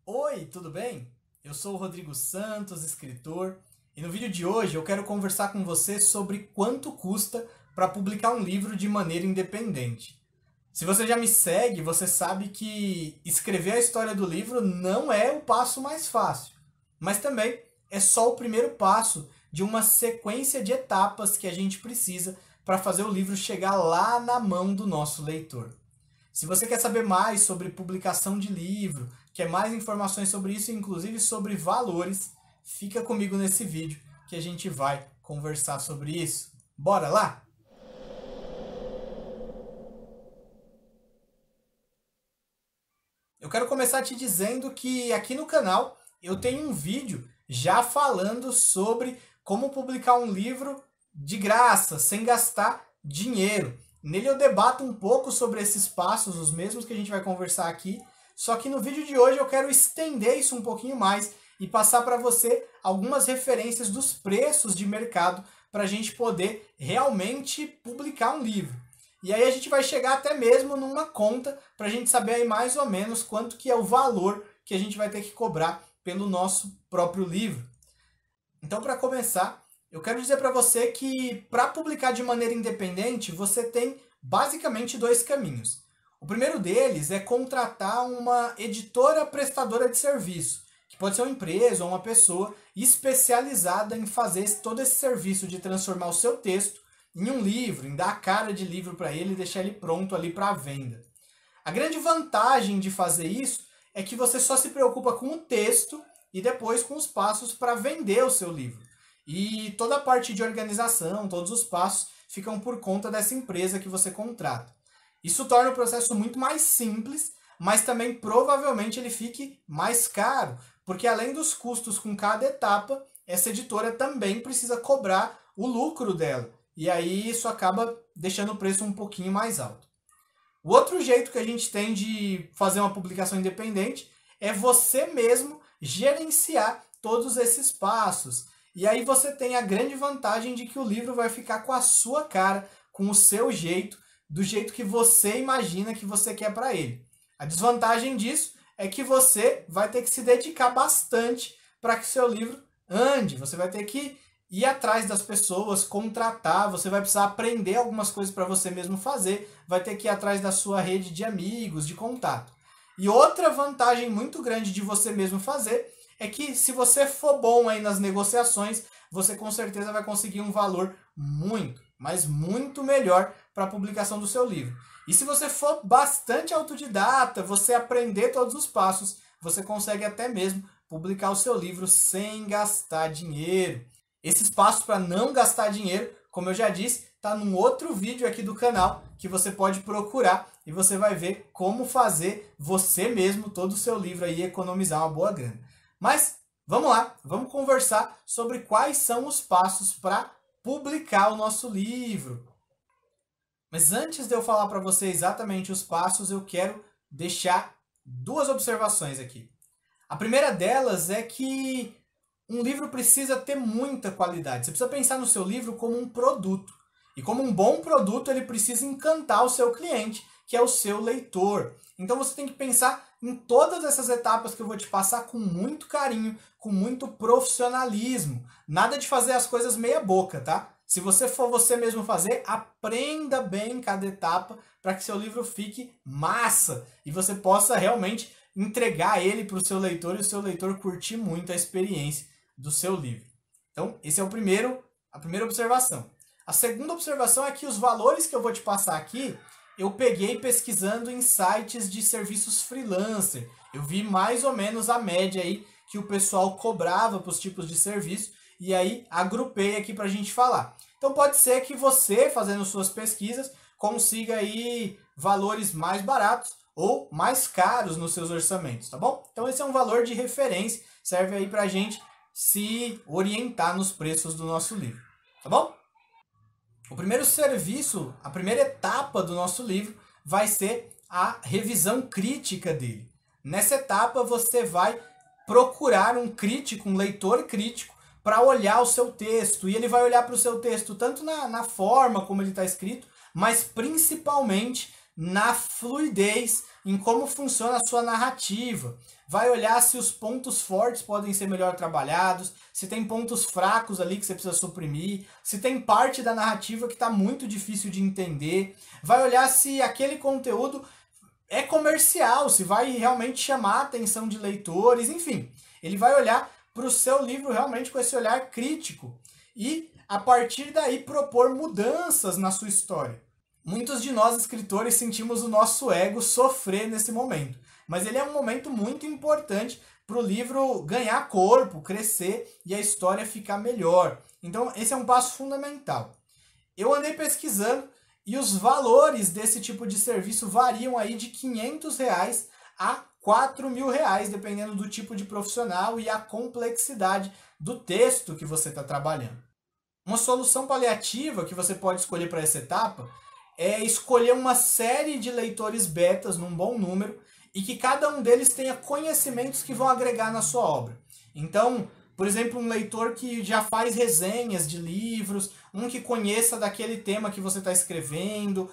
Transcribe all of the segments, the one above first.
Oi, tudo bem? Eu sou o Rodrigo Santos, escritor, e no vídeo de hoje eu quero conversar com você sobre quanto custa para publicar um livro de maneira independente. Se você já me segue, você sabe que escrever a história do livro não é o passo mais fácil, mas também é só o primeiro passo de uma sequência de etapas que a gente precisa para fazer o livro chegar lá na mão do nosso leitor. Se você quer saber mais sobre publicação de livro, quer mais informações sobre isso, inclusive sobre valores, fica comigo nesse vídeo que a gente vai conversar sobre isso. Bora lá? Eu quero começar te dizendo que aqui no canal eu tenho um vídeo já falando sobre como publicar um livro de graça, sem gastar dinheiro. Nele eu debato um pouco sobre esses passos, os mesmos que a gente vai conversar aqui, só que no vídeo de hoje eu quero estender isso um pouquinho mais e passar para você algumas referências dos preços de mercado para a gente poder realmente publicar um livro. E aí a gente vai chegar até mesmo numa conta para a gente saber aí mais ou menos quanto que é o valor que a gente vai ter que cobrar pelo nosso próprio livro. Então, para começar, eu quero dizer para você que para publicar de maneira independente, você tem basicamente dois caminhos. O primeiro deles é contratar uma editora prestadora de serviço, que pode ser uma empresa ou uma pessoa especializada em fazer todo esse serviço de transformar o seu texto em um livro, em dar a cara de livro para ele e deixar ele pronto ali para venda. A grande vantagem de fazer isso é que você só se preocupa com o texto e depois com os passos para vender o seu livro. E toda a parte de organização, todos os passos, ficam por conta dessa empresa que você contrata. Isso torna o processo muito mais simples, mas também provavelmente ele fique mais caro, porque além dos custos com cada etapa, essa editora também precisa cobrar o lucro dela. E aí isso acaba deixando o preço um pouquinho mais alto. O outro jeito que a gente tem de fazer uma publicação independente é você mesmo gerenciar todos esses passos. E aí você tem a grande vantagem de que o livro vai ficar com a sua cara, com o seu jeito, do jeito que você imagina que você quer para ele. A desvantagem disso é que você vai ter que se dedicar bastante para que seu livro ande. Você vai ter que ir atrás das pessoas, contratar, você vai precisar aprender algumas coisas para você mesmo fazer, vai ter que ir atrás da sua rede de amigos, de contato. E outra vantagem muito grande de você mesmo fazer é que se você for bom aí nas negociações, você com certeza vai conseguir um valor muito, mas muito melhor para a publicação do seu livro. E se você for bastante autodidata, você aprender todos os passos, você consegue até mesmo publicar o seu livro sem gastar dinheiro. Esses passos para não gastar dinheiro, como eu já disse, está num outro vídeo aqui do canal que você pode procurar e você vai ver como fazer você mesmo todo o seu livro aí e economizar uma boa grana. Mas vamos lá, vamos conversar sobre quais são os passos para publicar o nosso livro. Mas antes de eu falar para você exatamente os passos, eu quero deixar duas observações aqui. A primeira delas é que um livro precisa ter muita qualidade. Você precisa pensar no seu livro como um produto. E como um bom produto, ele precisa encantar o seu cliente, que é o seu leitor. Então você tem que pensar em todas essas etapas que eu vou te passar com muito carinho, com muito profissionalismo. Nada de fazer as coisas meia boca, tá? Se você for você mesmo fazer, aprenda bem cada etapa para que seu livro fique massa e você possa realmente entregar ele para o seu leitor e o seu leitor curtir muito a experiência do seu livro. Então, esse é a primeira observação. A segunda observação é que os valores que eu vou te passar aqui, eu peguei pesquisando em sites de serviços freelancer. Eu vi mais ou menos a média aí que o pessoal cobrava para os tipos de serviço e aí agrupei aqui para a gente falar. Então pode ser que você, fazendo suas pesquisas, consiga aí valores mais baratos ou mais caros nos seus orçamentos, tá bom? Então esse é um valor de referência, serve aí para a gente se orientar nos preços do nosso livro, tá bom? O primeiro serviço, a primeira etapa do nosso livro vai ser a revisão crítica dele. Nessa etapa você vai procurar um crítico, um leitor crítico, para olhar o seu texto. E ele vai olhar para o seu texto tanto na forma como ele está escrito, mas principalmente na fluidez em como funciona a sua narrativa, vai olhar se os pontos fortes podem ser melhor trabalhados, se tem pontos fracos ali que você precisa suprimir, se tem parte da narrativa que está muito difícil de entender, vai olhar se aquele conteúdo é comercial, se vai realmente chamar a atenção de leitores, enfim. Ele vai olhar para o seu livro realmente com esse olhar crítico e, a partir daí, propor mudanças na sua história. Muitos de nós, escritores, sentimos o nosso ego sofrer nesse momento, mas ele é um momento muito importante para o livro ganhar corpo, crescer e a história ficar melhor. Então, esse é um passo fundamental. Eu andei pesquisando e os valores desse tipo de serviço variam aí de R$ 500 a R$ 4.000, dependendo do tipo de profissional e a complexidade do texto que você está trabalhando. Uma solução paliativa que você pode escolher para essa etapa é escolher uma série de leitores betas num bom número e que cada um deles tenha conhecimentos que vão agregar na sua obra. Então, por exemplo, um leitor que já faz resenhas de livros, um que conheça daquele tema que você está escrevendo,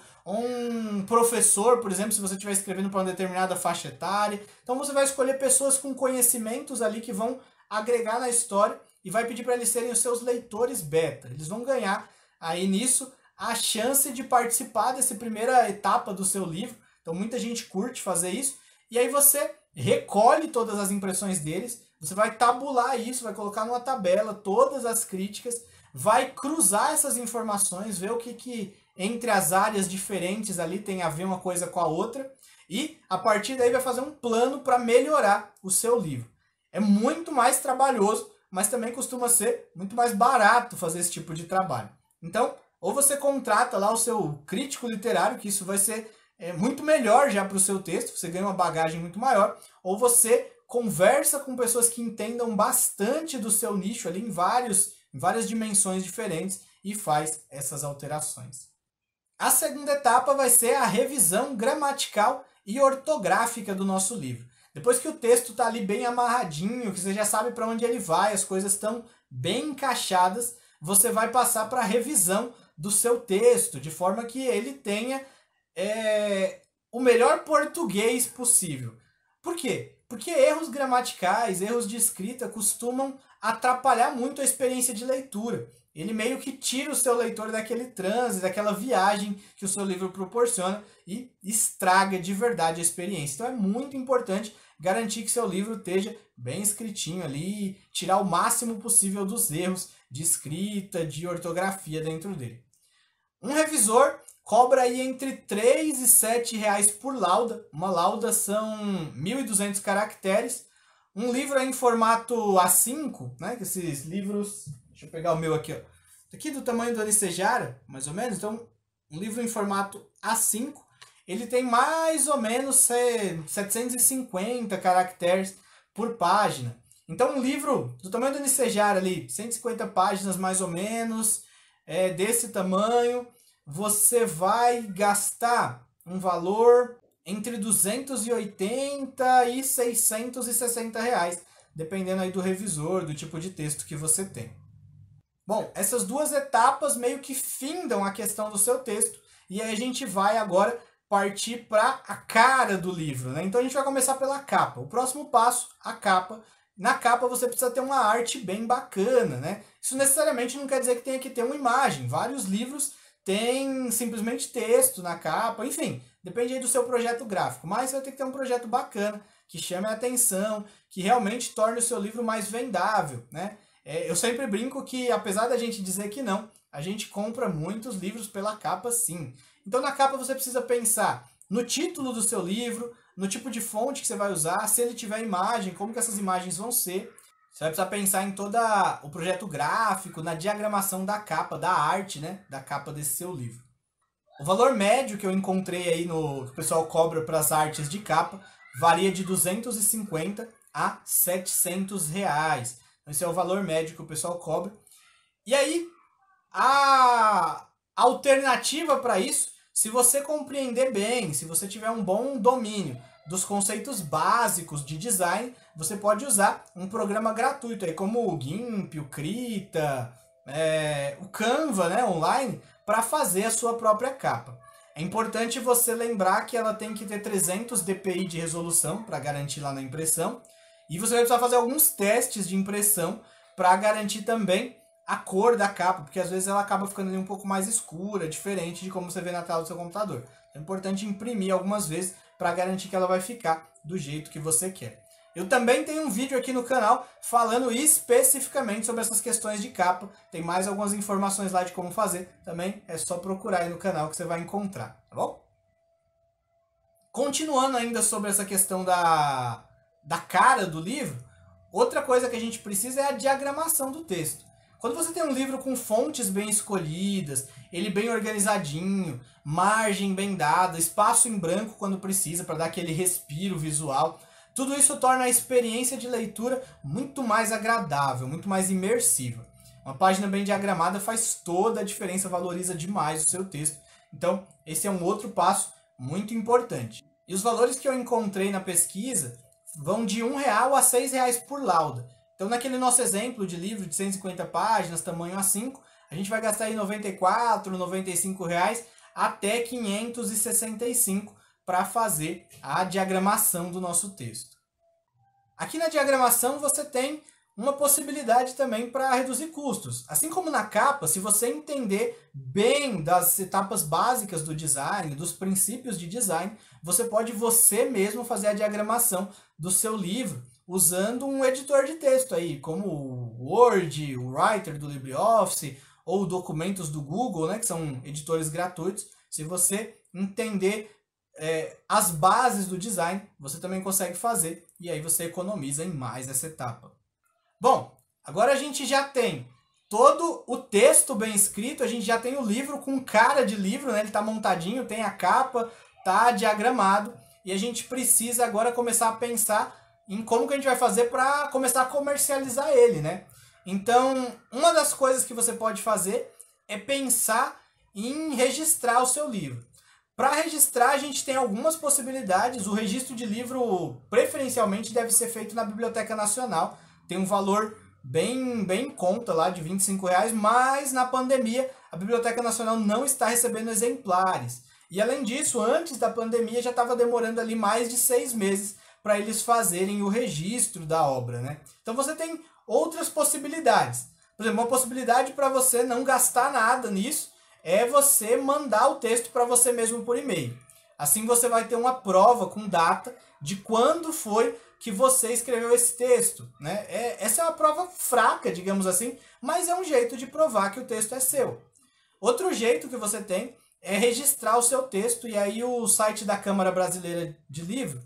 um professor, por exemplo, se você estiver escrevendo para uma determinada faixa etária. Então você vai escolher pessoas com conhecimentos ali que vão agregar na história e vai pedir para eles serem os seus leitores beta. Eles vão ganhar aí nisso a chance de participar dessa primeira etapa do seu livro. Então muita gente curte fazer isso. E aí você recolhe todas as impressões deles, você vai tabular isso, vai colocar numa tabela todas as críticas, vai cruzar essas informações, ver o que entre as áreas diferentes ali tem a ver uma coisa com a outra, e a partir daí vai fazer um plano para melhorar o seu livro. É muito mais trabalhoso, mas também costuma ser muito mais barato fazer esse tipo de trabalho. Então, ou você contrata lá o seu crítico literário, que isso vai ser muito melhor já para o seu texto, você ganha uma bagagem muito maior, ou você conversa com pessoas que entendam bastante do seu nicho ali em várias dimensões diferentes e faz essas alterações. A segunda etapa vai ser a revisão gramatical e ortográfica do nosso livro. Depois que o texto está ali bem amarradinho, que você já sabe para onde ele vai, as coisas estão bem encaixadas, você vai passar para a revisão do seu texto, de forma que ele tenha o melhor português possível. Por quê? Porque erros gramaticais, erros de escrita costumam atrapalhar muito a experiência de leitura. Ele meio que tira o seu leitor daquele transe, daquela viagem que o seu livro proporciona e estraga de verdade a experiência. Então é muito importante garantir que seu livro esteja bem escritinho ali, tirar o máximo possível dos erros de escrita, de ortografia dentro dele. Um revisor cobra aí entre R$ 3 e R$ 7 por lauda. Uma lauda são 1.200 caracteres. Um livro é em formato A5, né? Que esses livros... Deixa eu pegar o meu aqui, ó. Aqui do tamanho do Anicejara, mais ou menos. Então, um livro em formato A5, ele tem mais ou menos 750 caracteres por página. Então, um livro do tamanho do Anicejara ali, 150 páginas mais ou menos, desse tamanho, você vai gastar um valor entre 280 e 660 reais, dependendo aí do revisor, do tipo de texto que você tem. Bom, essas duas etapas meio que findam a questão do seu texto, e aí a gente vai agora partir para a cara do livro, né? Então a gente vai começar pela capa. O próximo passo, a capa. Na capa você precisa ter uma arte bem bacana, né? Isso necessariamente não quer dizer que tenha que ter uma imagem. Vários livros têm simplesmente texto na capa, enfim, depende aí do seu projeto gráfico. Mas você vai ter que ter um projeto bacana, que chame a atenção, que realmente torne o seu livro mais vendável, né? Eu sempre brinco que, apesar da gente dizer que não, a gente compra muitos livros pela capa sim. Então na capa você precisa pensar no título do seu livro, no tipo de fonte que você vai usar, se ele tiver imagem, como que essas imagens vão ser. Você vai precisar pensar em todo o projeto gráfico, na diagramação da capa, da arte, né, da capa desse seu livro. O valor médio que eu encontrei aí que o pessoal cobra para as artes de capa varia de 250 a 700 reais. Esse é o valor médio que o pessoal cobra. E aí, a alternativa para isso, se você compreender bem, se você tiver um bom domínio dos conceitos básicos de design, você pode usar um programa gratuito, aí, como o GIMP, o Krita, o Canva, né, online, para fazer a sua própria capa. É importante você lembrar que ela tem que ter 300 dpi de resolução para garantir lá na impressão. E você vai precisar fazer alguns testes de impressão para garantir também a cor da capa, porque às vezes ela acaba ficando ali um pouco mais escura, diferente de como você vê na tela do seu computador. É importante imprimir algumas vezes para garantir que ela vai ficar do jeito que você quer. Eu também tenho um vídeo aqui no canal falando especificamente sobre essas questões de capa. Tem mais algumas informações lá de como fazer. Também é só procurar aí no canal que você vai encontrar, tá bom? Continuando ainda sobre essa questão da cara do livro, outra coisa que a gente precisa é a diagramação do texto. Quando você tem um livro com fontes bem escolhidas, ele bem organizadinho, margem bem dada, espaço em branco quando precisa para dar aquele respiro visual, tudo isso torna a experiência de leitura muito mais agradável, muito mais imersiva. Uma página bem diagramada faz toda a diferença, valoriza demais o seu texto. Então, esse é um outro passo muito importante. E os valores que eu encontrei na pesquisa vão de R$ 1 a R$ 6 por lauda. Então, naquele nosso exemplo de livro de 150 páginas, tamanho A5, a gente vai gastar aí R$ 94, R$ 95 até R$ 565 para fazer a diagramação do nosso texto. Aqui na diagramação você tem uma possibilidade também para reduzir custos. Assim como na capa, se você entender bem das etapas básicas do design, dos princípios de design, você pode você mesmo fazer a diagramação do seu livro usando um editor de texto aí, como o Word, o Writer do LibreOffice ou documentos do Google, né, que são editores gratuitos. Se você entender as bases do design, você também consegue fazer e aí você economiza em mais essa etapa. Bom, agora a gente já tem todo o texto bem escrito, a gente já tem o livro com cara de livro, né? Ele está montadinho, tem a capa, está diagramado e a gente precisa agora começar a pensar em como que a gente vai fazer para começar a comercializar ele, né? Então, uma das coisas que você pode fazer é pensar em registrar o seu livro. Para registrar, a gente tem algumas possibilidades. O registro de livro, preferencialmente, deve ser feito na Biblioteca Nacional. Tem um valor bem em conta lá, de R$ 25, mas na pandemia a Biblioteca Nacional não está recebendo exemplares. E além disso, antes da pandemia já estava demorando ali mais de 6 meses para eles fazerem o registro da obra, né? Então você tem outras possibilidades. Por exemplo, uma possibilidade para você não gastar nada nisso é você mandar o texto para você mesmo por e-mail. Assim você vai ter uma prova com data de quando foi que você escreveu esse texto, né? Essa é uma prova fraca, digamos assim, mas é um jeito de provar que o texto é seu. Outro jeito que você tem é registrar o seu texto, e aí o site da Câmara Brasileira de Livro,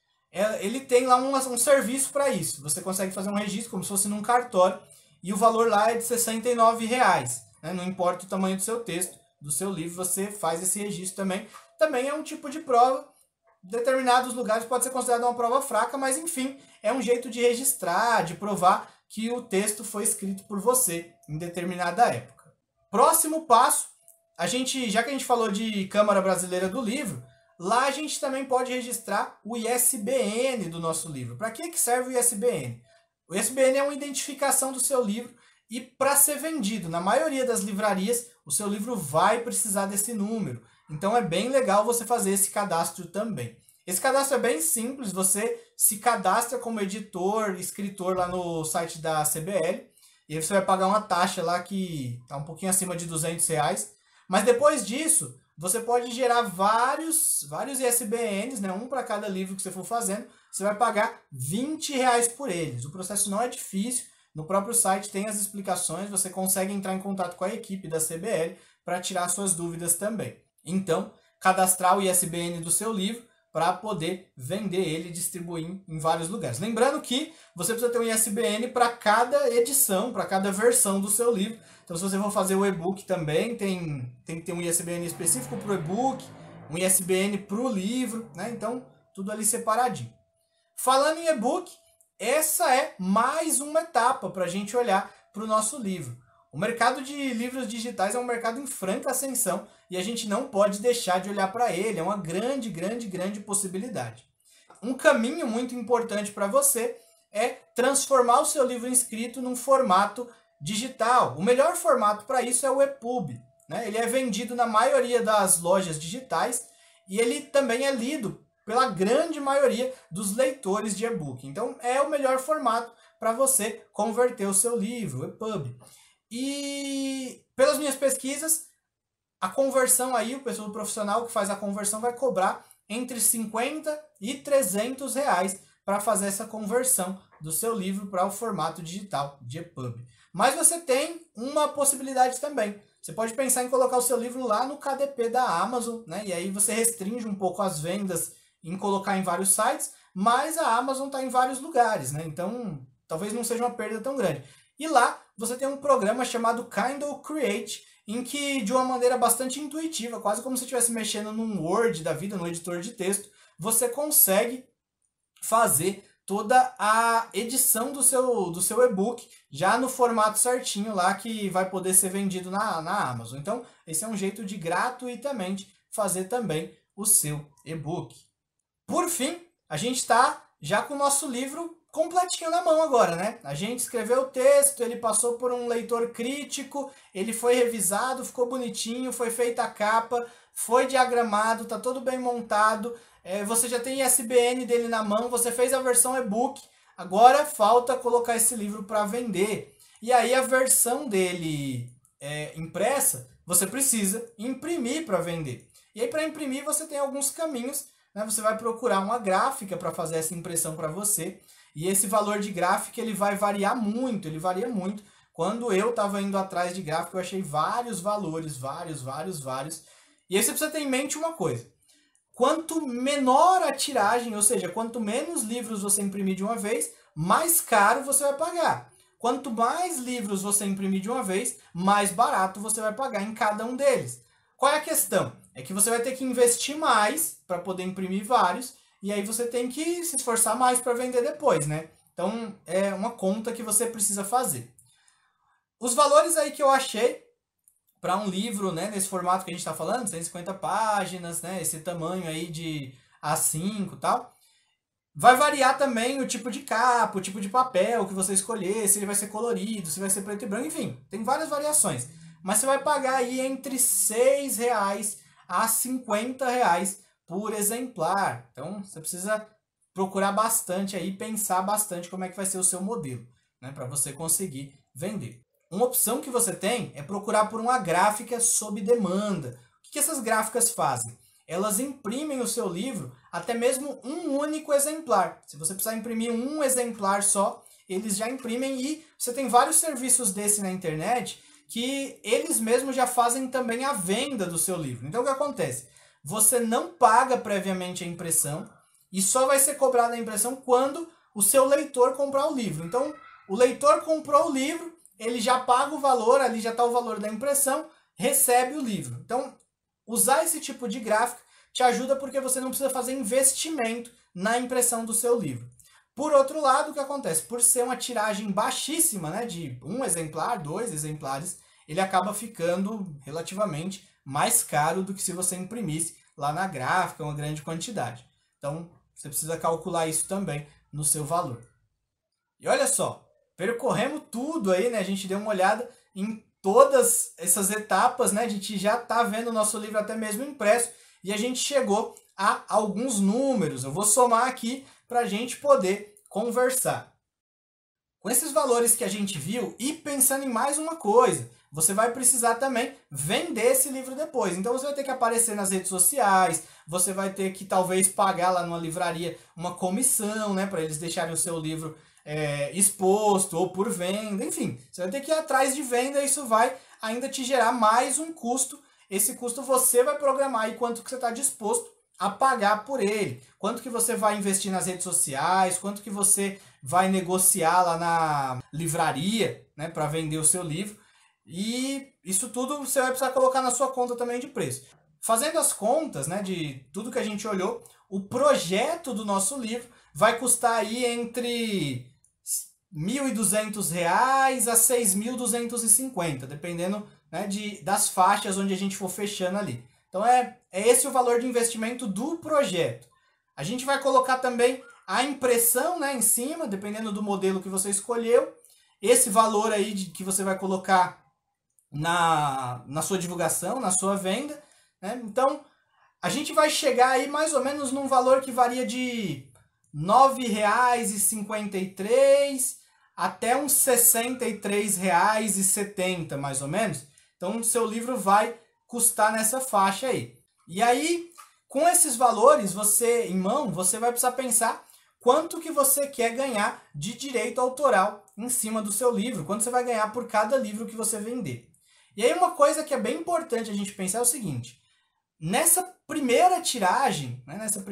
ele tem lá um serviço para isso. Você consegue fazer um registro como se fosse num cartório, e o valor lá é de R$ 69, né? Não importa o tamanho do seu texto, do seu livro, você faz esse registro também. Também é um tipo de prova. Em determinados lugares pode ser considerado uma prova fraca, mas enfim, é um jeito de registrar, de provar que o texto foi escrito por você em determinada época. Próximo passo, já que a gente falou de Câmara Brasileira do Livro, lá a gente também pode registrar o ISBN do nosso livro. Para que serve o ISBN? O ISBN é uma identificação do seu livro e para ser vendido na maioria das livrarias, o seu livro vai precisar desse número. Então é bem legal você fazer esse cadastro também. Esse cadastro é bem simples, você se cadastra como editor, escritor lá no site da CBL, e aí você vai pagar uma taxa lá que está um pouquinho acima de R$ 200. Mas depois disso, você pode gerar vários ISBNs, né? Um para cada livro que você for fazendo, você vai pagar R$ 20 por eles. O processo não é difícil, no próprio site tem as explicações, você consegue entrar em contato com a equipe da CBL para tirar suas dúvidas também. Então, cadastrar o ISBN do seu livro para poder vender ele e distribuir em vários lugares. Lembrando que você precisa ter um ISBN para cada edição, para cada versão do seu livro. Então, se você for fazer o e-book também, tem que ter um ISBN específico para o e-book, um ISBN para o livro, né? Então, tudo ali separadinho. Falando em e-book, essa é mais uma etapa para a gente olhar para o nosso livro. O mercado de livros digitais é um mercado em franca ascensão e a gente não pode deixar de olhar para ele. É uma grande possibilidade. Um caminho muito importante para você é transformar o seu livro escrito num formato digital. O melhor formato para isso é o EPUB, né? Ele é vendido na maioria das lojas digitais e ele também é lido pela grande maioria dos leitores de e-book. Então é o melhor formato para você converter o seu livro, o EPUB. E pelas minhas pesquisas, a conversão aí, o pessoal profissional que faz a conversão vai cobrar entre 50 e 300 reais para fazer essa conversão do seu livro para o formato digital de EPUB. Mas você tem uma possibilidade também. Você pode pensar em colocar o seu livro lá no KDP da Amazon, né? E aí você restringe um pouco as vendas em colocar em vários sites, mas a Amazon está em vários lugares, né? Então talvez não seja uma perda tão grande. E lá você tem um programa chamado Kindle Create, em que de uma maneira bastante intuitiva, quase como se estivesse mexendo num Word da vida, no editor de texto, você consegue fazer toda a edição do seu e-book já no formato certinho lá que vai poder ser vendido na Amazon. Então, esse é um jeito de gratuitamente fazer também o seu e-book. Por fim, a gente está já com o nosso livro completinho na mão agora, né? A gente escreveu o texto, ele passou por um leitor crítico, ele foi revisado, ficou bonitinho, foi feita a capa, foi diagramado, tá todo bem montado, você já tem ISBN dele na mão, você fez a versão e-book, agora falta colocar esse livro para vender. E aí a versão dele impressa, você precisa imprimir para vender. E aí para imprimir você tem alguns caminhos, né? Você vai procurar uma gráfica para fazer essa impressão para você. E esse valor de gráfica ele vai variar muito, ele varia muito. Quando eu estava indo atrás de gráfica, eu achei vários valores, vários. E aí você precisa ter em mente uma coisa. Quanto menor a tiragem, ou seja, quanto menos livros você imprimir de uma vez, mais caro você vai pagar. Quanto mais livros você imprimir de uma vez, mais barato você vai pagar em cada um deles. Qual é a questão? É que você vai ter que investir mais para poder imprimir vários, e aí você tem que se esforçar mais para vender depois, né? Então, é uma conta que você precisa fazer. Os valores aí que eu achei para um livro, né, nesse formato que a gente está falando, 150 páginas, né, esse tamanho aí de A5 e tal, vai variar também o tipo de capa, o tipo de papel que você escolher, se ele vai ser colorido, se vai ser preto e branco, enfim, tem várias variações. Mas você vai pagar aí entre R$ 6 a R$ 50 por exemplar. Então, você precisa procurar bastante aí, pensar bastante como é que vai ser o seu modelo, né, para você conseguir vender. Uma opção que você tem é procurar por uma gráfica sob demanda. O que essas gráficas fazem? Elas imprimem o seu livro até mesmo um único exemplar. Se você precisar imprimir um exemplar só, eles já imprimem e você tem vários serviços desse na internet que eles mesmos já fazem também a venda do seu livro. Então o que acontece? Você não paga previamente a impressão e só vai ser cobrada a impressão quando o seu leitor comprar o livro. Então o leitor comprou o livro, ele já paga o valor, ali já está o valor da impressão, recebe o livro. Então, usar esse tipo de gráfica te ajuda porque você não precisa fazer investimento na impressão do seu livro. Por outro lado, o que acontece? Por ser uma tiragem baixíssima, né, de um exemplar, 2 exemplares, ele acaba ficando relativamente mais caro do que se você imprimisse lá na gráfica uma grande quantidade. Então, você precisa calcular isso também no seu valor. E olha só, percorremos tudo aí, né? A gente deu uma olhada em todas essas etapas, né? A gente já está vendo o nosso livro até mesmo impresso e a gente chegou a alguns números. Eu vou somar aqui para a gente poder conversar. Com esses valores que a gente viu e pensando em mais uma coisa, você vai precisar também vender esse livro depois. Então você vai ter que aparecer nas redes sociais, você vai ter que talvez pagar lá numa livraria uma comissão, né? Para eles deixarem o seu livro exposto ou por venda, enfim, você vai ter que ir atrás de venda, isso vai ainda te gerar mais um custo. Esse custo você vai programar aí quanto que você está disposto a pagar por ele, quanto que você vai investir nas redes sociais, quanto que você vai negociar lá na livraria, né, para vender o seu livro, e isso tudo você vai precisar colocar na sua conta também de preço. Fazendo as contas, né, de tudo que a gente olhou, o projeto do nosso livro vai custar aí entre R$ 1.200 a R$ 6.250, dependendo, né, das faixas onde a gente for fechando ali. Então é esse o valor de investimento do projeto. A gente vai colocar também a impressão, né, em cima, dependendo do modelo que você escolheu. Esse valor aí que você vai colocar na sua divulgação, na sua venda, né? Então, a gente vai chegar aí mais ou menos num valor que varia de R$ 9,53 até uns R$ 63,70, mais ou menos. Então, o seu livro vai custar nessa faixa aí. E aí, com esses valores você em mão, você vai precisar pensar quanto que você quer ganhar de direito autoral em cima do seu livro, quanto você vai ganhar por cada livro que você vender. E aí uma coisa que é bem importante a gente pensar é o seguinte: nessa primeira tiragem,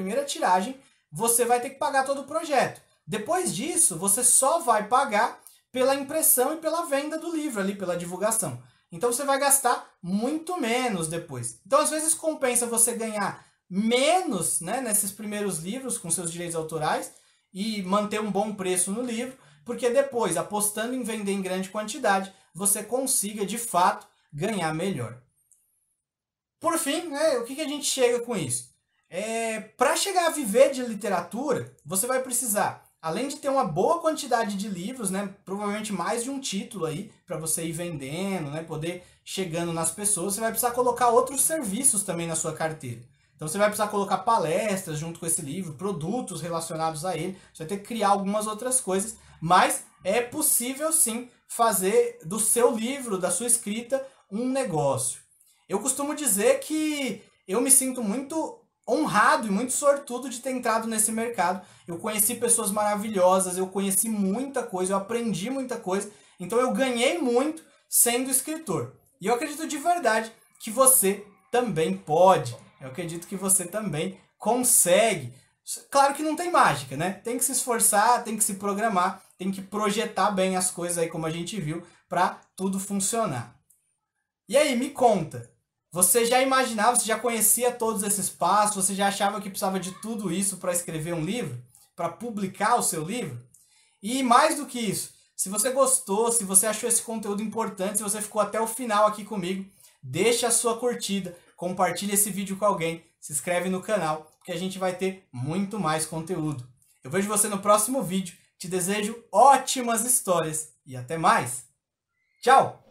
você vai ter que pagar todo o projeto. Depois disso, você só vai pagar pela impressão e pela venda do livro ali, pela divulgação. Então você vai gastar muito menos depois. Então às vezes compensa você ganhar menos, né, nesses primeiros livros com seus direitos autorais e manter um bom preço no livro, porque depois, apostando em vender em grande quantidade, você consiga de fato ganhar melhor. Por fim, né, o que a gente chega com isso? Para chegar a viver de literatura, você vai precisar, além de ter uma boa quantidade de livros, né, provavelmente mais de um título aí, para você ir vendendo, né, poder chegando nas pessoas, você vai precisar colocar outros serviços também na sua carteira. Então você vai precisar colocar palestras junto com esse livro, produtos relacionados a ele, você vai ter que criar algumas outras coisas, mas é possível sim fazer do seu livro, da sua escrita, um negócio. Eu costumo dizer que eu me sinto muito honrado e muito sortudo de ter entrado nesse mercado. Eu conheci pessoas maravilhosas, eu conheci muita coisa, eu aprendi muita coisa, então eu ganhei muito sendo escritor. E eu acredito de verdade que você também pode. Eu acredito que você também consegue. Claro que não tem mágica, né? Tem que se esforçar, tem que se programar, tem que projetar bem as coisas aí, como a gente viu, para tudo funcionar. E aí, me conta. Você já imaginava, você já conhecia todos esses passos, você já achava que precisava de tudo isso para escrever um livro? Para publicar o seu livro? E mais do que isso, se você gostou, se você achou esse conteúdo importante, se você ficou até o final aqui comigo, deixa a sua curtida, compartilha esse vídeo com alguém, se inscreve no canal, porque a gente vai ter muito mais conteúdo. Eu vejo você no próximo vídeo, te desejo ótimas histórias e até mais! Tchau!